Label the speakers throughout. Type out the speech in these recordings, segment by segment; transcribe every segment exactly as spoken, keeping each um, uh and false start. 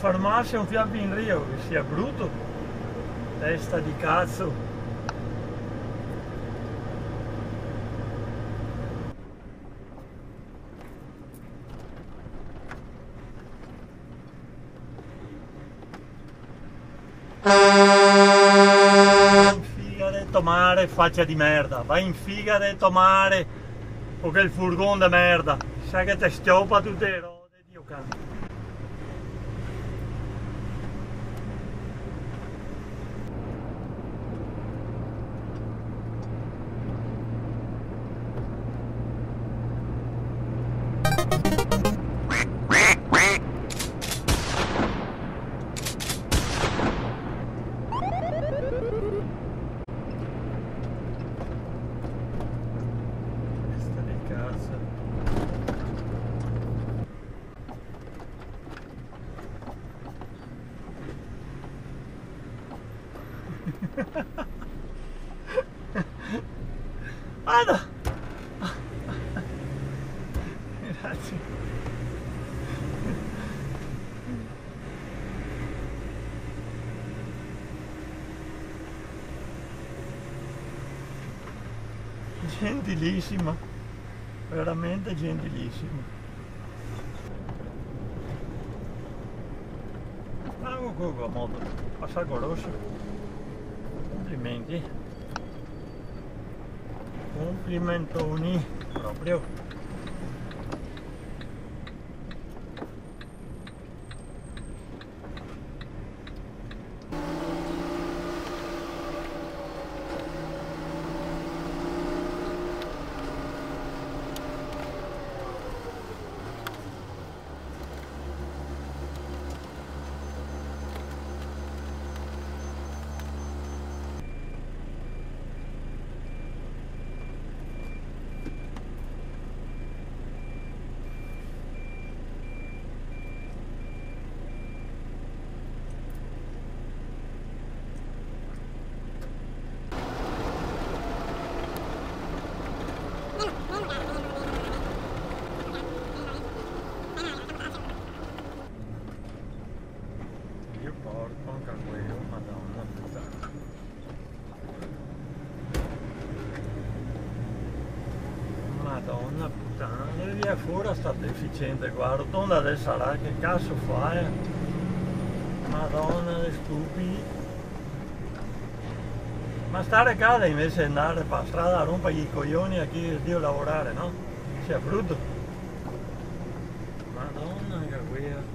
Speaker 1: fermarsi un fiato in rio, che sia brutto, testa di cazzo. Mare, faccia di merda, vai in figa detto mare o che il furgone di merda, sai che te stiopa tutte le rode, Dio canto. Vado! Grazie. Gentilissima, veramente gentilissima. Ah, guarda, moto, passato rosso. Complimenti. Complimentoni proprio. Madonna puttana, dove via fuori sta deficiente qua, rotonda del sarà, che cazzo fai? Madonna le stupidi. Ma stare casa invece di andare per strada a rompere i coglioni a chi Dio lavorare, no? Sia brutto. Madonna che guida.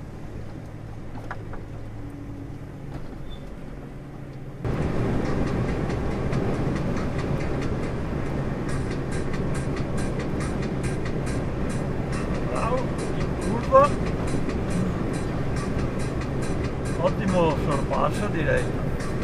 Speaker 1: Ottimo sorpasso direi.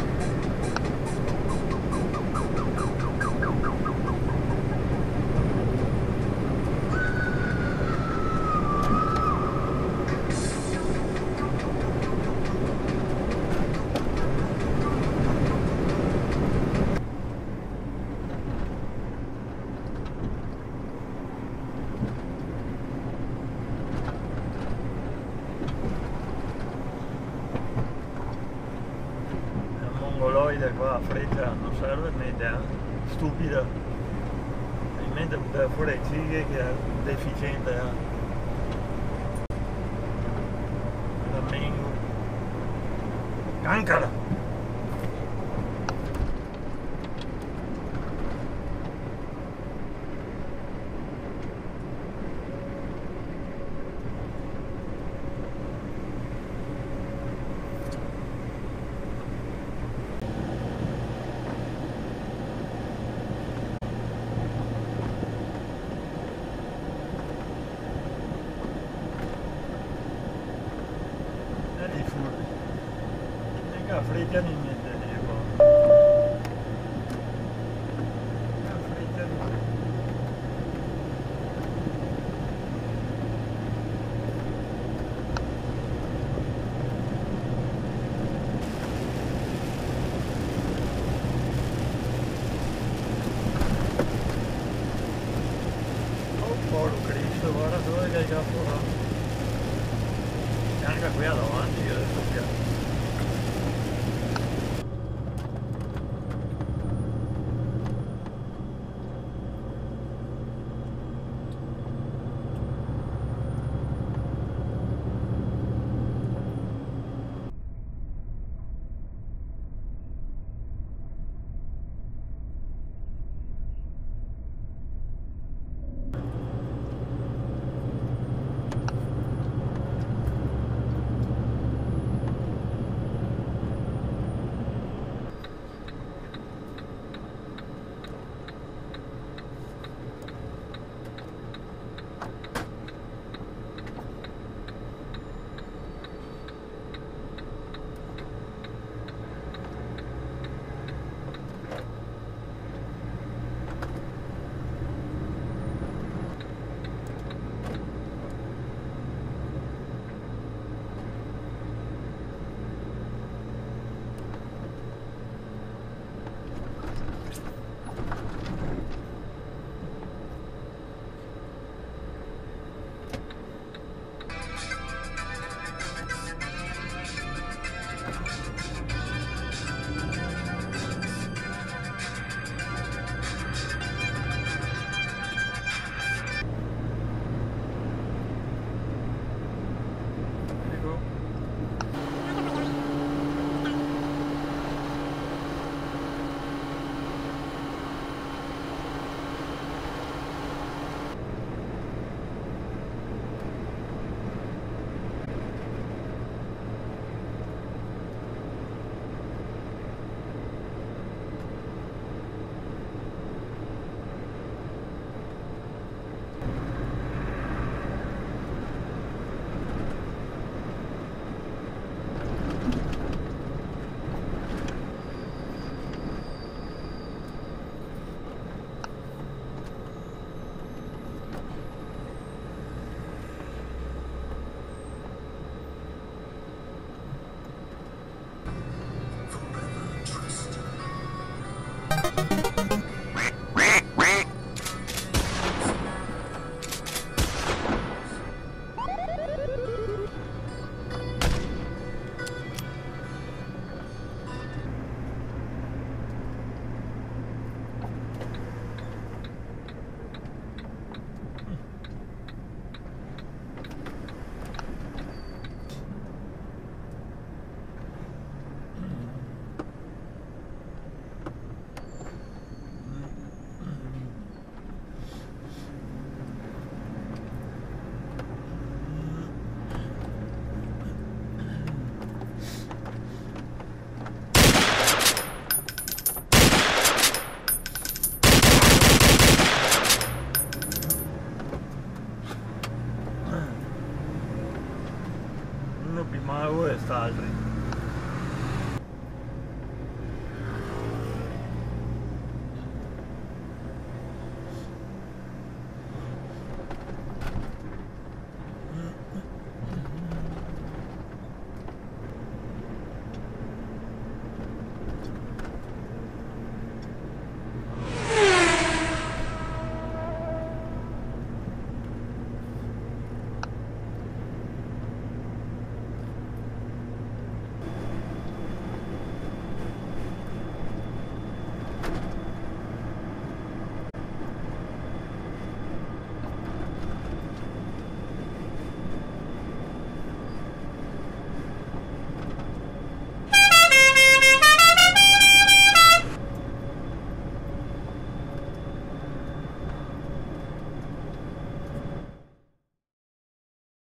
Speaker 1: Qua a freccia non serve media stupida, in mente per fuori che è deficiente, la mengo cancara. Freccia di niente dico. Freccia di niente. Oh, povero Cristo, guarda dove che hai già fuori. bianca qui davanti, io adesso